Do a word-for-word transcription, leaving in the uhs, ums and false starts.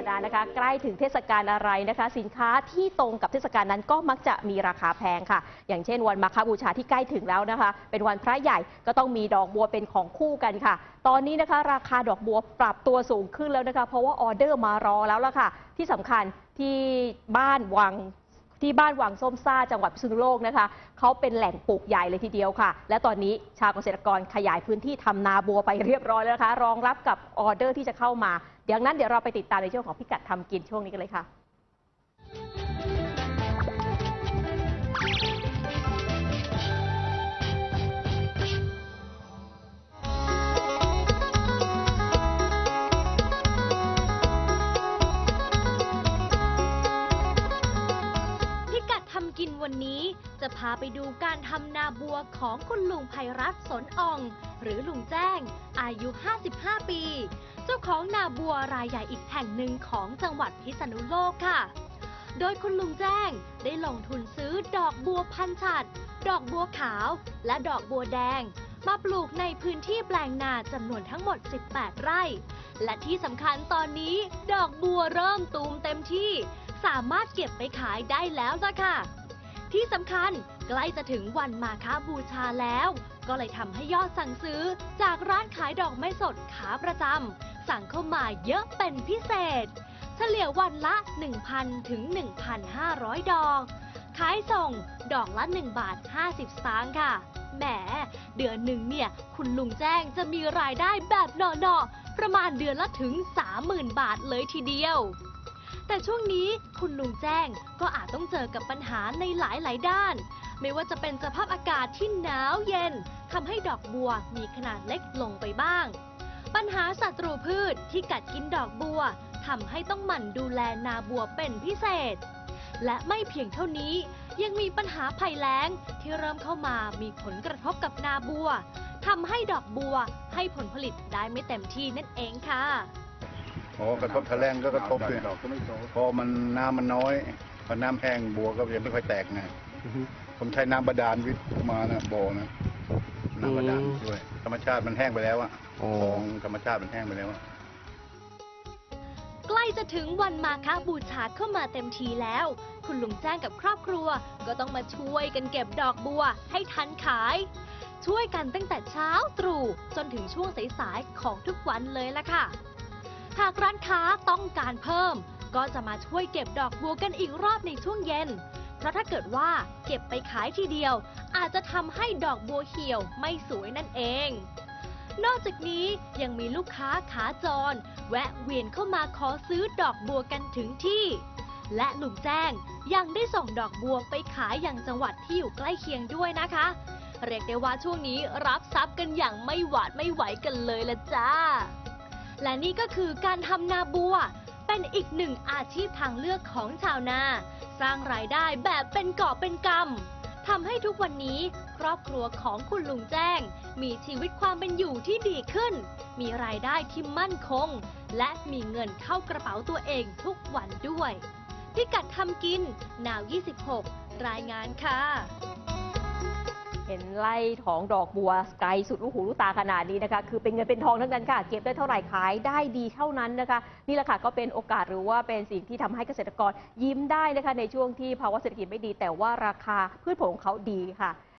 ดานะคะใกล้ถึงเทศกาลอะไรนะคะสินค้าที่ตรงกับเทศกาลนั้นก็มักจะมีราคาแพงค่ะอย่างเช่นวันมาฆบูชาที่ใกล้ถึงแล้วนะคะเป็นวันพระใหญ่ก็ต้องมีดอกบัวเป็นของคู่กันค่ะตอนนี้นะคะราคาดอกบัวปรับตัวสูงขึ้นแล้วนะคะเพราะว่าออเดอร์มารอแล้วล่ะค่ะที่สำคัญที่บ้านวังที่บ้านวังส้มซ่าจังหวัดพิษณุโลกนะคะเขาเป็นแหล่งปลูกใหญ่เลยทีเดียวค่ะและตอนนี้ชาวเกษตรกรขยายพื้นที่ทำนาบัวไปเรียบร้อยแล้วนะคะรองรับกับออเดอร์ที่จะเข้ามาดังนั้นเดี๋ยวเราไปติดตามในช่วงของพิกัดทำกินช่วงนี้กันเลยค่ะทำกินวันนี้จะพาไปดูการทำนาบัวของคุณลุงไพรัตน์สนอ่องหรือลุงแจ้งอายุห้าสิบห้าปีเจ้าของนาบัวรายใหญ่อีกแห่งหนึ่งของจังหวัดพิษณุโลกค่ะโดยคุณลุงแจ้งได้ลงทุนซื้อดอกบัวพันธุ์ฉัตรดอกบัวขาวและดอกบัวแดงมาปลูกในพื้นที่แปลงนาจำนวนทั้งหมดสิบแปดไร่และที่สำคัญตอนนี้ดอกบัวเริ่มตูมเต็มที่สามารถเก็บไปขายได้แล้วล่ะค่ะที่สำคัญใกล้จะถึงวันมาฆบูชาแล้วก็เลยทำให้ยอดสั่งซื้อจากร้านขายดอกไม้สดขาประจำสั่งเข้ามาเยอะเป็นพิเศษเฉลี่ยวันละ หนึ่งพัน ถึง หนึ่งพันห้าร้อย ดอกขายส่งดอกละหนึ่งบาทห้าสิบสตางค์ค่ะแหมเดือนหนึ่งเนี่ยคุณลุงแจ้งจะมีรายได้แบบเนาะๆประมาณเดือนละถึง สามหมื่น บาทเลยทีเดียวแต่ช่วงนี้คุณลุงแจ้งก็อาจต้องเจอกับปัญหาในหลายๆด้านไม่ว่าจะเป็นสภาพอากาศที่หนาวเย็นทำให้ดอกบัวมีขนาดเล็กลงไปบ้างปัญหาศัตรูพืชที่กัดกินดอกบัวทำให้ต้องหมั่นดูแลนาบัวเป็นพิเศษและไม่เพียงเท่านี้ยังมีปัญหาภัยแล้งที่เริ่มเข้ามามีผลกระทบกับนาบัวทำให้ดอกบัวให้ผลผลิตได้ไม่เต็มที่นั่นเองค่ะอ๋อกระทบทะแรงก็กระทบเลยพอมันน้ำมันน้อยพอน้ำแห้งบัวก็ยังไม่ค่อยแตกไงผมใช้น้ำบาดาลวิทย์มานะบ่อนะน้ำบาดาลด้วยธรรมชาติมันแห้งไปแล้วอะของธรรมชาติมันแห้งไปแล้วอะใกล้จะถึงวันมาฆบูชาเข้ามาเต็มทีแล้วคุณลุงแจ้งกับครอบครัวก็ต้องมาช่วยกันเก็บดอกบัวให้ทันขายช่วยกันตั้งแต่เช้าตรู่จนถึงช่วงสายๆของทุกวันเลยล่ะค่ะหากร้านค้าต้องการเพิ่มก็จะมาช่วยเก็บดอกบัวกันอีกรอบในช่วงเย็นเพราะถ้าเกิดว่าเก็บไปขายทีเดียวอาจจะทำให้ดอกบัวเหี่ยวไม่สวยนั่นเองนอกจากนี้ยังมีลูกค้าขาจรแวะเวียนเข้ามาขอซื้อดอกบัวกันถึงที่และลุงแจ้งยังได้ส่งดอกบัวไปขายอย่างจังหวัดที่อยู่ใกล้เคียงด้วยนะคะเรียกได้ว่าช่วงนี้รับทรัพย์กันอย่างไม่หวาดไม่ไหวกันเลยละจ้าและนี่ก็คือการทำนาบัวเป็นอีกหนึ่งอาชีพทางเลือกของชาวนาสร้างรายได้แบบเป็นกอบเป็นกำทำให้ทุกวันนี้ครอบครัวของคุณลุงแจ้งมีชีวิตความเป็นอยู่ที่ดีขึ้นมีรายได้ที่มั่นคงและมีเงินเข้ากระเป๋าตัวเองทุกวันด้วยพิกัดทำกินนาวยี่สิบหกรายงานค่ะเห็นไล่ของดอกบัวไกลสุดลูกหูลูกตาขนาดนี้นะคะคือเป็นเงินเป็นทองทั้งนั้นค่ะเก็บได้เท่าไหร่ขายได้ดีเท่านั้นนะคะนี่แหละค่ะก็เป็นโอกาสหรือว่าเป็นสิ่งที่ทำให้เกษตรกรยิ้มได้นะคะในช่วงที่ภาวะเศรษฐกิจไม่ดีแต่ว่าราคาพืชผลของเขาดีค่ะ